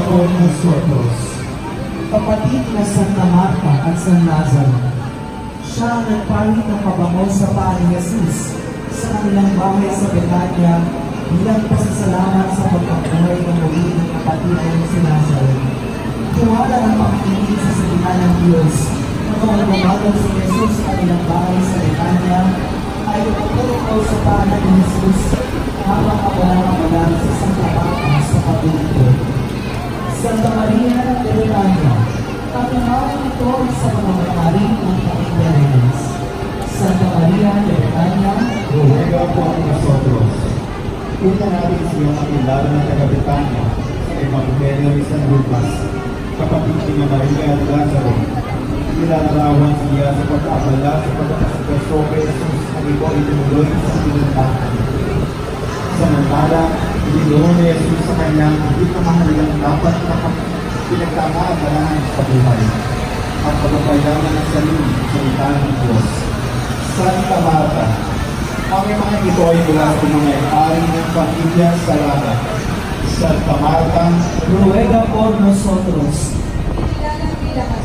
por nosotros. Kapatid na Santa Marta at San Lazaro, siya ang nagpalit ng pabango sa paa ni Jesus sa kanilang bahay sa Betania bilang pasasalamat sa pagkabuhay ng muli ng kapatid ng si Lazaro. Tuwala ng pakikinig sa salita ng Diyos na kung lumagal si Jesus sa kanilang bahay sa Betania ay tutulong sa paa ni Jesus habang kawalang-kawalang sa Santa Marta sa Patuloy. Santa Maria de Betania, patunayan ito sa mga mataling ng Panginoon. Santa Maria de Betania, ruega por nosotros. Una natin siya makilala ng taga-Betania sa Evangelyo ni San Lucas, kapatid ni Maria at Lazaro. Nilalarawan siya sa pag-aabala sa pagkakasikaso kay Jesus na ito ay tumuloy sa pinuntahan. Samantala, iniluon ni Jesus sa kanyang hindi na mahalagang dapat na pinagkakaabalahan sa buhay. Ang pagpapayaman ng sarili sa salita ng Diyos. Santa Marta, ang mga ito ay mula sa mga ari ng pamilya sa lahat. Santa Marta, ruega por nosotros.